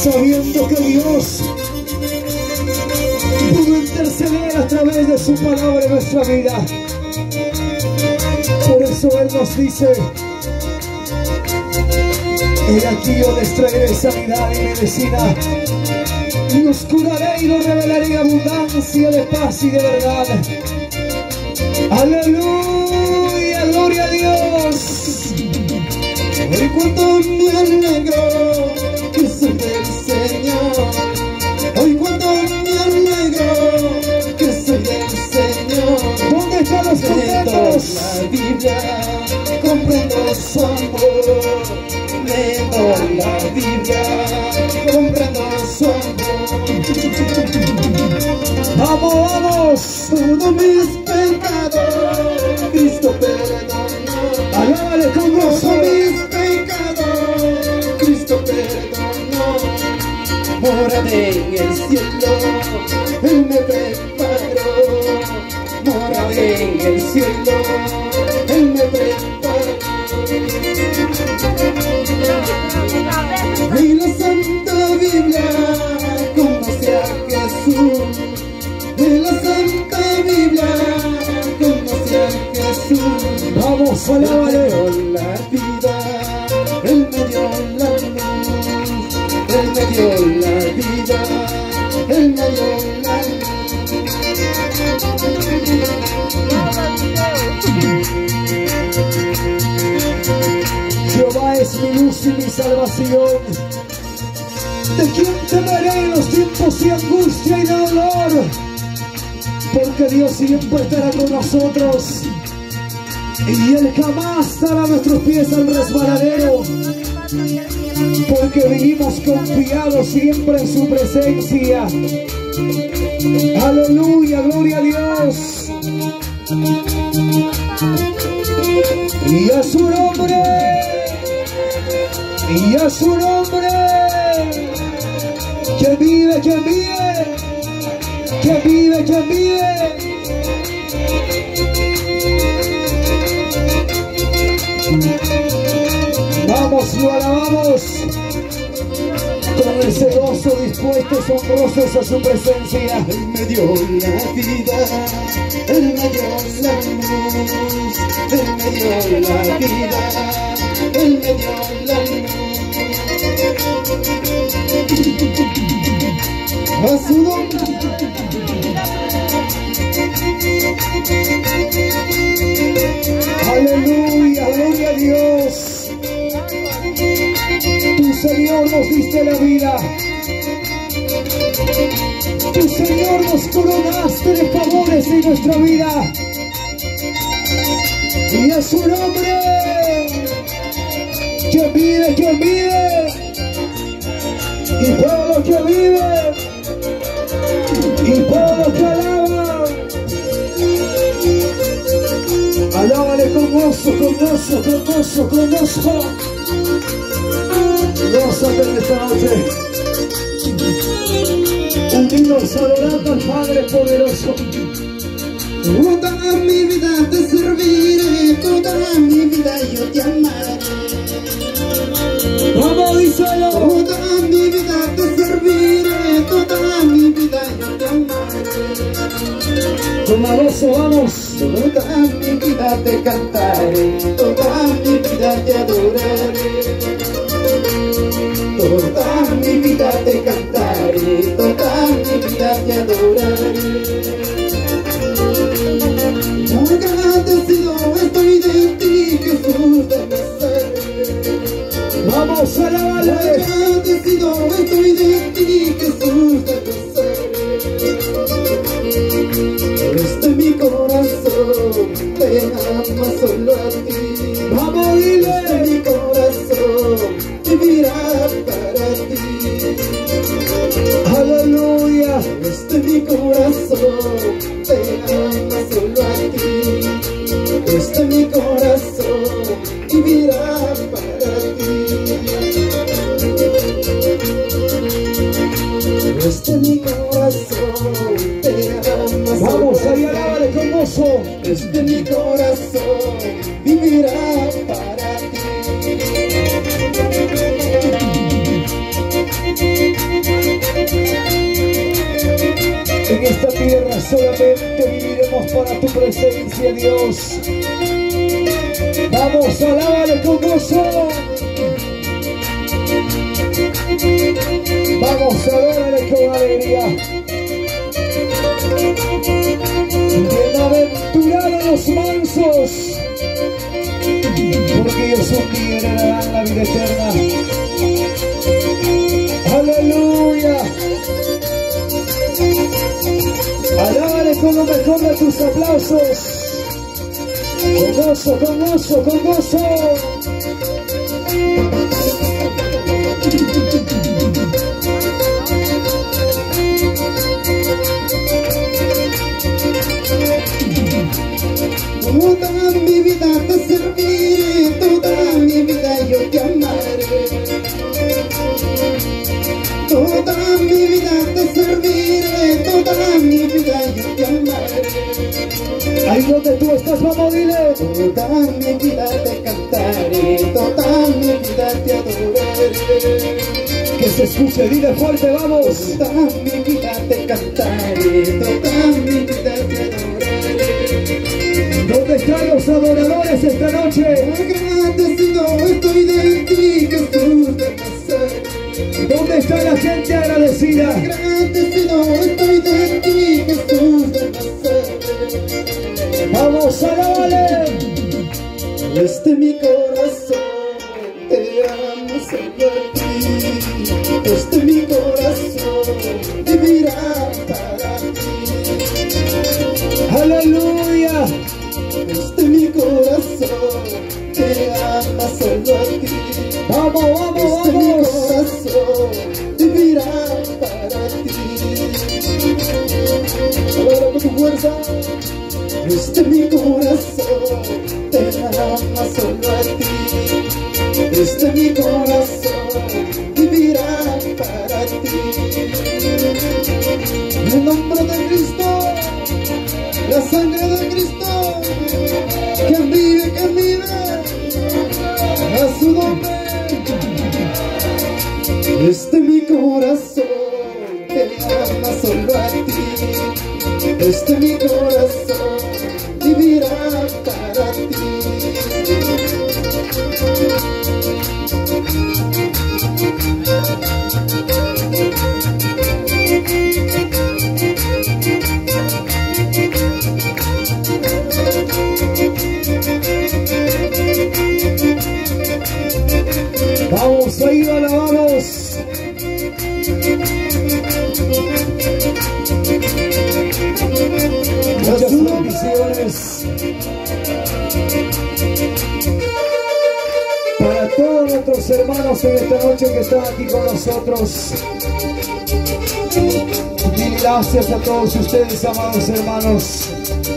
sabiendo que Dios pudo interceder a través de su palabra en nuestra vida. Por eso Él nos dice: he aquí yo les traeré sanidad y medicina, y los curaré y los revelaré en abundancia de paz y de verdad. Aleluya, gloria a Dios. Hoy cuánto me alegro que soy del Señor. Hoy cuánto me alegro que soy del Señor. ¿Dónde están los contentos? La Biblia, comprendo su amor. Leo la Biblia, comprendo su amor. Vamos, vamos. Todos mis pecados Cristo perdonó. Alábale con gozo. Todos mis pecados Cristo perdonó. Moraré en el cielo, Él me preparó. Moraré en el cielo, Él me preparó. Y la Santa Biblia conoce a Jesús. Y la Santa Biblia conoce a Jesús. Vamos, alábale. Él me dio la vida, Él me dio la luz. Él me dio la vida, Él me dio la luz. Jehová es mi luz y mi salvación. ¿De quién temeré en los tiempos de angustia y de dolor? Porque Dios siempre estará con nosotros, y Él jamás dará nuestros pies al resbaladero. Porque vivimos confiados siempre en su presencia. Aleluya, gloria a Dios. Y a su nombre, y a su nombre, que vive, que vive, que vive, que vive. Vamos, lo alabamos con ese gozo, dispuestos, asombrosos a su presencia. Él me dio la vida, Él me dio la luz. Él me dio la vida, Él me dio la luz. A su nombre. Aleluya, gloria a Dios. Tu Señor nos diste la vida. Tu Señor nos coronaste de favores en nuestra vida. Y a su nombre, que vive, que vive. Y pueblo que vive, y pueblo que alaba. Alábale con gozo, con gozo, con gozo, con gozo. Gózate en esta noche. Unidos adorando al Padre poderoso. Toda mi vida te serviré, toda mi vida yo te amaré. Vamos, díselo. Toda mi vida te serviré, toda mi vida yo te amaré. Con la gozo, vamos. Toda mi vida te cantaré, toda mi vida te adoraré. Toda mi vida te cantaré, toda mi vida te adoraré. Agradecido estoy de ti, Jesús de Nazaret. Vamos, alábale. Agradecido estoy de ti, Jesús de Nazaret. Este mi corazón te ama solo a ti. Vamos, dile. Este mi corazón vivirá para ti. Aleluya. en esta tierra solamente viviremos para tu presencia, Dios. Vamos, alábale con gozo. Vamos, adórale con alegría. Bienaventurados los mansos, porque ellos un día heredarán la vida eterna. Aleluya. Alábale con lo mejor de tus aplausos. Con gozo, con gozo, con gozo. Toda mi vida te serviré, toda mi vida yo te amaré. Toda mi vida te serviré, toda mi vida yo te amaré. Ahí donde tú estás, vamos, dile. Toda mi vida te cantaré, toda mi vida te adoraré. Que se escuche, dile fuerte, vamos. Toda mi vida te cantaré, toda mi vida te adoraré. ¿Dónde están los adoradores esta noche? Agradecido estoy de ti, Jesús de Nazaret. ¿Dónde está la gente agradecida? Agradecido estoy de ti, Jesús de Nazaret. Vamos, alábale. Desde mi corazón te amo solo a ti. Desde mi corazón vivirá para ti. Aleluya. Desde mi corazón te ama solo a ti. Vamos, vamos, Desde mi vamos. corazón vivirá para ti. Ahora con tu fuerza. Desde mi corazón te ama solo a ti. Desde mi corazón vivirá para ti. En el nombre de Cristo, la sangre de Cristo, que vive, a su nombre. Desde mi corazón te ama solo a ti. Desde mi corazón vivirá para ti. Vamos, ahí alabamos. Muchas bendiciones para todos nuestros hermanos en esta noche que están aquí con nosotros. Y gracias a todos ustedes, amados hermanos.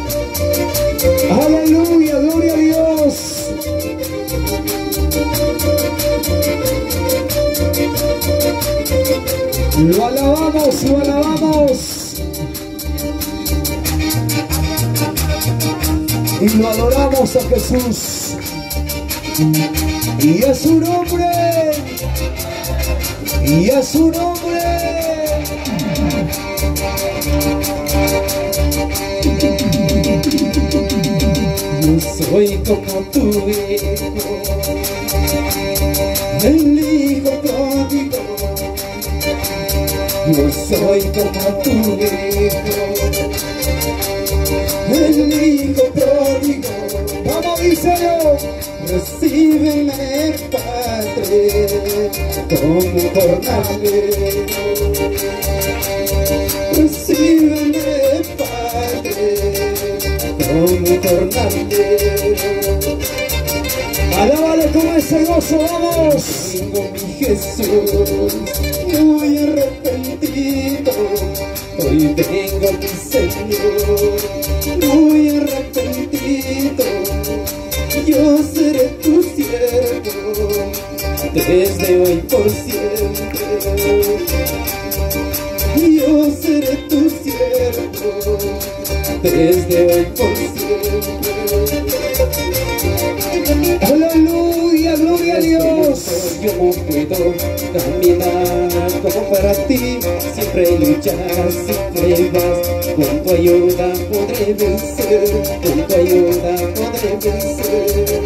Aleluya, gloria a Dios. Lo alabamos, lo alabamos. Y lo adoramos a Jesús. Y a su nombre. Y a su nombre. Yo soy como tu hijo, el hijo pródigo. Yo soy como tu hijo, el hijo pródigo. Vamos, díselo. Recíbeme, Padre, como jornalero. Recíbeme, Padre, como jornalero. Alábale con ese gozo, vamos. Vengo, mi Jesús, muy arrepentido. Hoy vengo, mi Señor, muy arrepentido. Yo seré tu siervo, desde hoy por siempre. Yo seré tu siervo, desde hoy por siempre. Aleluya, gloria a Dios. Yo puedo caminar como para ti. Siempre luchas, siempre vas. Con tu ayuda podré vencer, con tu ayuda podré vencer.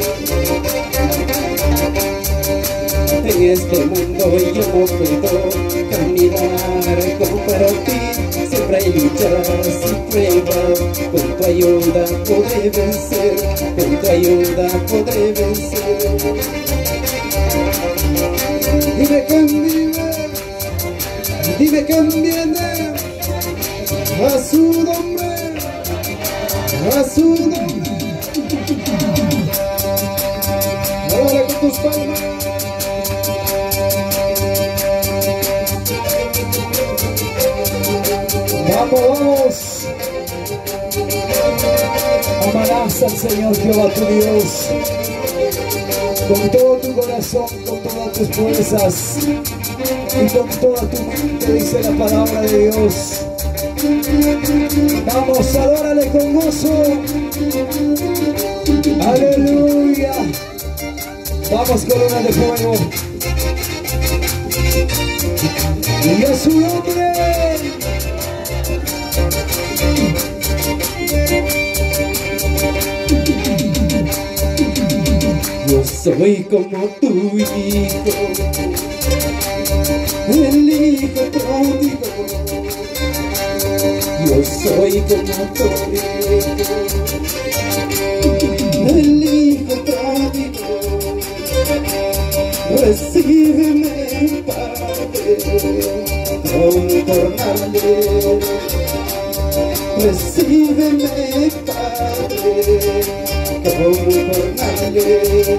En este mundo yo no puedo caminar como para ti. Siempre hay luchas, siempre vas. Con tu ayuda podré vencer, con tu ayuda podré vencer. Dime quién viene a su nombre, a su nombre. Ahora con tus palmas. Vamos. Amarás al Señor Jehová tu Dios con todo tu corazón, con todas tus fuerzas y con toda tu mente, dice la palabra de Dios. Vamos, adórale con gozo. Aleluya. Vamos, corona de fuego. Y a su nombre. Yo soy como tu hijo, el hijo pródigo. Yo soy como tu hijo, el hijo pródigo. Recíbeme, Padre, como tornarle. Recíbeme, Padre, como tornarle.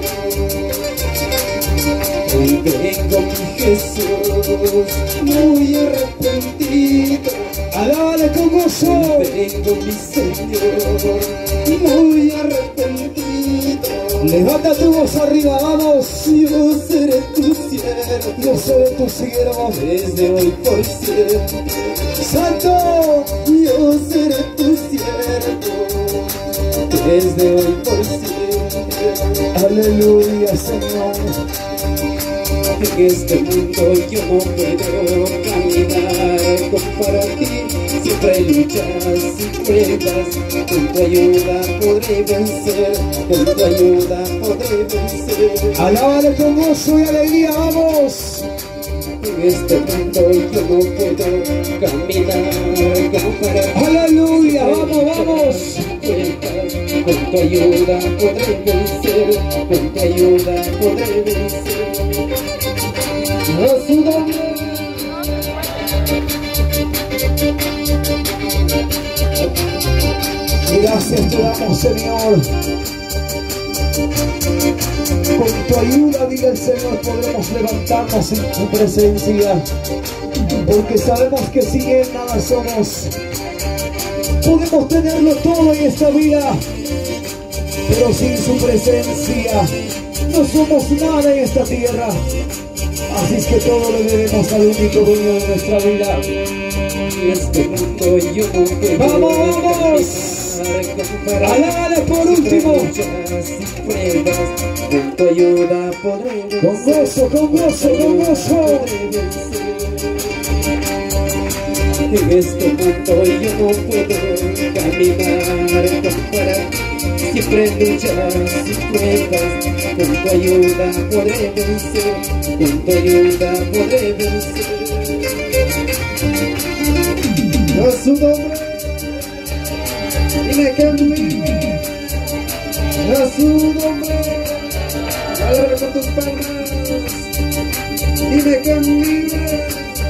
Hoy vengo, mi Jesús, muy arrepentido. Alábale con gozo. Hoy vengo, mi Señor, muy arrepentido. Levanta tu voz arriba, vamos. Yo seré tu siervo, Yo seré tu siervo desde hoy por siempre. Santo. Yo seré tu siervo, desde hoy por siempre. Aleluya, Señor. En este mundo yo no puedo caminar como para ti. Siempre luchas y pruebas. Con tu ayuda podré vencer, con tu ayuda podré vencer. Alábale con gozo y alegría, vamos. En este mundo yo no puedo caminar como para ti. Aleluya, vamos, vamos. Con tu ayuda podré vencer, con tu ayuda podré vencer. A su nombre. Gracias te damos, Señor. Con tu ayuda, diga el Señor, podremos levantarnos en tu presencia, porque sabemos que sin Él nada somos. Podemos tenerlo todo en esta vida, pero sin su presencia no somos nada en esta tierra. Así es que todo le debemos al único dueño de nuestra vida. En este mundo yo no puedo ¡Vamos, vamos! Alábale por último. Con tu ayuda podré vencer. Con gozo, con gozo, con gozo. En este mundo yo no puedo caminar como para ti. Siempre luchas y pruebas. Con tu ayuda podré vencer, con tu ayuda podré vencer. A su nombre, dime que vive. A su nombre, alábale con tus palmas. Dime que vive.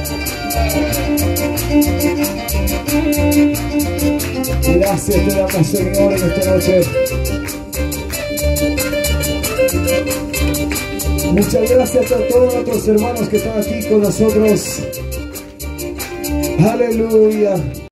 Gracias te damos, Señor, en esta noche. Muchas gracias a todos nuestros hermanos que están aquí con nosotros. Aleluya.